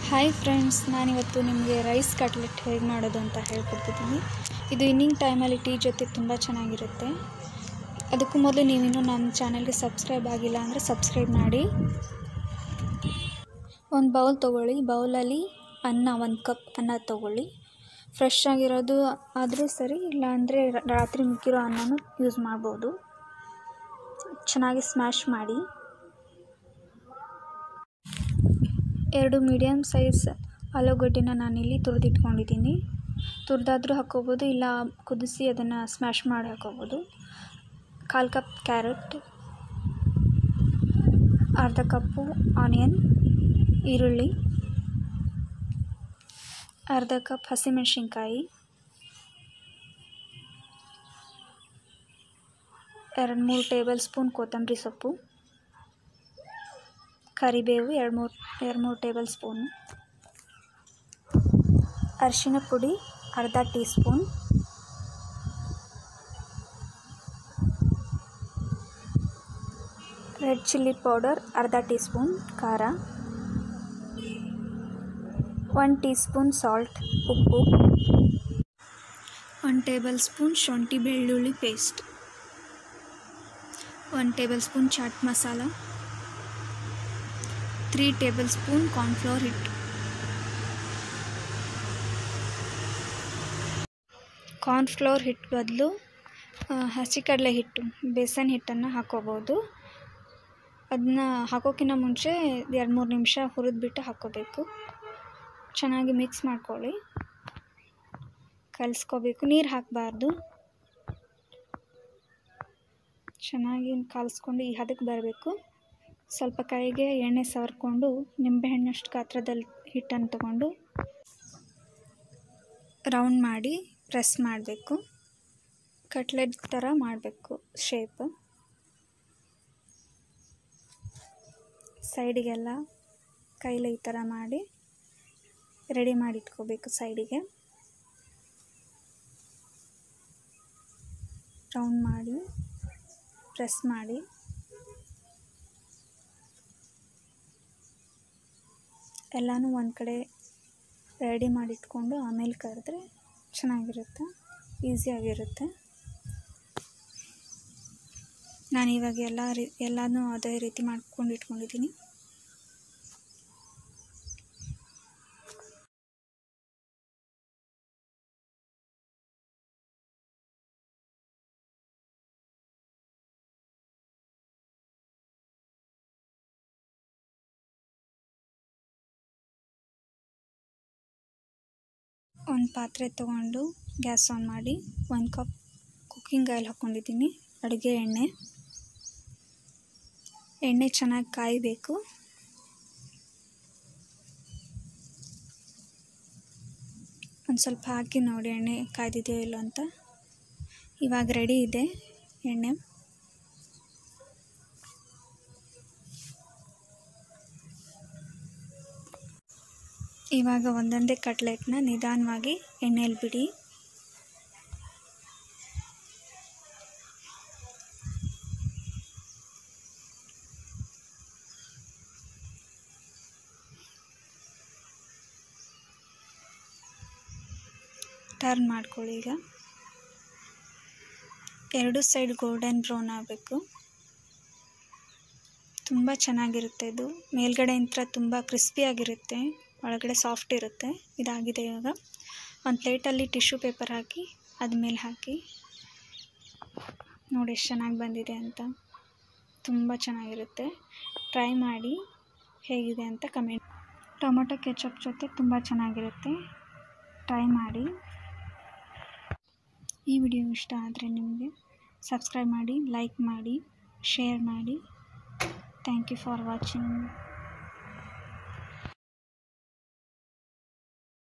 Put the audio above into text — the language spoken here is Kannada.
ಹಾಯ್ ಫ್ರೆಂಡ್ಸ್, ನಾನಿವತ್ತು ನಿಮಗೆ ರೈಸ್ ಕಟ್ಲೆಟ್ ಹೇಗೆ ಮಾಡೋದು ಅಂತ ಹೇಳ್ಕೊಡ್ತಿದ್ದೀನಿ. ಇದು ಈವ್ನಿಂಗ್ ಟೈಮಲ್ಲಿ ಟೀ ಜೊತೆ ತುಂಬ ಚೆನ್ನಾಗಿರುತ್ತೆ. ಅದಕ್ಕೂ ಮೊದಲು ನೀವಿನ್ನೂ ನನ್ನ ಚಾನಲ್ಗೆ ಸಬ್ಸ್ಕ್ರೈಬ್ ಆಗಿಲ್ಲ ಅಂದರೆ ಸಬ್ಸ್ಕ್ರೈಬ್ ಮಾಡಿ. ಒಂದು ಬೌಲ್ ತೊಗೊಳ್ಳಿ. ಬೌಲಲ್ಲಿ ಒಂದು ಕಪ್ ಅನ್ನ ತೊಗೊಳ್ಳಿ. ಫ್ರೆಶ್ ಆಗಿರೋದು ಆದರೂ ಸರಿ, ಇಲ್ಲಾಂದರೆ ರಾತ್ರಿ ಮಿಕ್ಕಿರೋ ಅನ್ನನೂ ಯೂಸ್ ಮಾಡ್ಬೋದು. ಚೆನ್ನಾಗಿ ಸ್ಮ್ಯಾಶ್ ಮಾಡಿ. 2 ಮೀಡಿಯಮ್ ಸೈಜ್ ಆಲೂಗಡ್ಡೆನ ನಾನಿಲ್ಲಿ ತುರಿದಿಟ್ಕೊಂಡಿದ್ದೀನಿ. ತುರಿದಾದರೂ ಹಾಕ್ಕೋಬೋದು, ಇಲ್ಲ ಕುದಿಸಿ ಅದನ್ನು ಸ್ಮ್ಯಾಶ್ ಮಾಡಿ ಹಾಕ್ಕೋಬೋದು. 1/4 ಕಪ್ ಕ್ಯಾರೆಟ್, ಅರ್ಧ ಕಪ್ಪು ಆನಿಯನ್ ಈರುಳ್ಳಿ, ಅರ್ಧ ಕಪ್ ಹಸಿಮೆಣಸಿನ್ಕಾಯಿ, 2-3 ಟೇಬಲ್ ಸ್ಪೂನ್ ಕೊತ್ತಂಬರಿ ಸೊಪ್ಪು, ಕರಿಬೇವು 2-3 ಟೇಬಲ್ ಸ್ಪೂನ್, ಅರಿಶಿನ ಪುಡಿ ಅರ್ಧ teaspoon, red chilli powder ಅರ್ಧ ಟೀ ಸ್ಪೂನ್ ಖಾರ, 1 ಟೀ ಸ್ಪೂನ್ ಸಾಲ್ಟ್ ಉಪ್ಪು, 1 ಟೇಬಲ್ ಸ್ಪೂನ್ ಶುಂಠಿ ಬೆಳ್ಳುಳ್ಳಿ paste, 1 tablespoon chaat masala, 3 tablespoon cornflour ಹಿಟ್ಟು. ಕಾರ್ನ್ಫ್ಲೋರ್ ಹಿಟ್ಟು ಬದಲು ಹಸಿಕಡಲೆ ಹಿಟ್ಟು, ಬೇಸನ್ ಹಿಟ್ಟನ್ನು ಹಾಕ್ಕೋಬೋದು. ಅದನ್ನ ಹಾಕೋಕ್ಕಿಂತ ಮುಂಚೆ 2-3 ನಿಮಿಷ ಹುರಿದ್ಬಿಟ್ಟು ಹಾಕ್ಕೋಬೇಕು. ಚೆನ್ನಾಗಿ ಮಿಕ್ಸ್ ಮಾಡ್ಕೊಳ್ಳಿ, ಕಲಿಸ್ಕೋಬೇಕು. ನೀರು ಹಾಕಬಾರ್ದು. ಚೆನ್ನಾಗಿ ಕಲಿಸ್ಕೊಂಡು ಈ ಹದಕ್ಕೆ ಬರಬೇಕು. ಸ್ವಲ್ಪ ಕೈಗೆ ಎಣ್ಣೆ ಸವರ್ಕೊಂಡು ನಿಂಬೆಹಣ್ಣಷ್ಟು ಗಾತ್ರದಲ್ಲಿ ಹಿಟ್ಟನ್ನು ತಗೊಂಡು ರೌಂಡ್ ಮಾಡಿ ಪ್ರೆಸ್ ಮಾಡಬೇಕು. ಕಟ್ಲೆಟ್ ಥರ ಮಾಡಬೇಕು ಶೇಪ್. ಸೈಡಿಗೆಲ್ಲ ಕೈಲಿ ಈ ಥರ ಮಾಡಿ ರೆಡಿ ಮಾಡಿ ಇಟ್ಕೋಬೇಕು. ಸೈಡಿಗೆ ರೌಂಡ್ ಮಾಡಿ ಪ್ರೆಸ್ ಮಾಡಿ ಎಲ್ಲನೂ ಒಂದು ಕಡೆ ರೆಡಿ ಮಾಡಿಟ್ಕೊಂಡು ಆಮೇಲೆ ಕರೆದ್ರೆ ಚೆನ್ನಾಗಿರುತ್ತೆ, ಈಸಿಯಾಗಿರುತ್ತೆ. ನಾನಿವಾಗ ಎಲ್ಲನೂ ಅದೇ ರೀತಿ ಮಾಡ್ಕೊಂಡು ಇಟ್ಕೊಂಡಿದ್ದೀನಿ. ಒಂದು ಪಾತ್ರೆ ತೊಗೊಂಡು ಗ್ಯಾಸ್ ಆನ್ ಮಾಡಿ 1 ಕಪ್ ಕುಕ್ಕಿಂಗ್ ಆಯಿಲ್ ಹಾಕ್ಕೊಂಡಿದ್ದೀನಿ. ಅಡುಗೆ ಎಣ್ಣೆ ಚೆನ್ನಾಗಿ ಕಾಯಬೇಕು. ಒಂದು ಸ್ವಲ್ಪ ಹಾಕಿ ನೋಡಿ ಎಣ್ಣೆ ಕಾಯ್ದಿದೆಯೋ ಇಲ್ಲೋ ಅಂತ. ಇವಾಗ ರೆಡಿ ಇದೆ ಎಣ್ಣೆ. ಇವಾಗ ಒಂದೊಂದೇ ಕಟ್ಲೆಟ್ನ ನಿಧಾನವಾಗಿ ಎಣ್ಣೆಯಲ್ಲಿ ಬಿಡಿ. ಟರ್ನ್ ಮಾಡ್ಕೊಳ್ಳಿ. ಈಗ 2 ಸೈಡ್ ಗೋಲ್ಡನ್ ಬ್ರೌನ್ ಆಗಬೇಕು. ತುಂಬ ಚೆನ್ನಾಗಿರುತ್ತೆ ಇದು. ಮೇಲ್ಗಡೆಯಿಂದ ತುಂಬ ಕ್ರಿಸ್ಪಿಯಾಗಿರುತ್ತೆ, ಒಳಗಡೆ ಸಾಫ್ಟ್ ಇರುತ್ತೆ. ಇದಾಗಿದೆ. ಇವಾಗ ಒಂದು ಪ್ಲೇಟಲ್ಲಿ ಟಿಶ್ಯೂ ಪೇಪರ್ ಹಾಕಿ ಅದ ಮೇಲೆ ಹಾಕಿ ನೋಡಿ ಎಷ್ಟು ಚೆನ್ನಾಗಿ ಬಂದಿದೆ ಅಂತ. ತುಂಬ ಚೆನ್ನಾಗಿರುತ್ತೆ. ಟ್ರೈ ಮಾಡಿ ಹೇಗಿದೆ ಅಂತ ಕಮೆಂಟ್. ಟೊಮೊಟೊ ಕೆಚಪ್ ಜೊತೆ ತುಂಬ ಚೆನ್ನಾಗಿರುತ್ತೆ. ಟ್ರೈ ಮಾಡಿ. ಈ ವಿಡಿಯೋ ಇಷ್ಟ ಆದರೆ ನಿಮಗೆ ಸಬ್ಸ್ಕ್ರೈಬ್ ಮಾಡಿ, ಲೈಕ್ ಮಾಡಿ, ಶೇರ್ ಮಾಡಿ. Thank you for watching.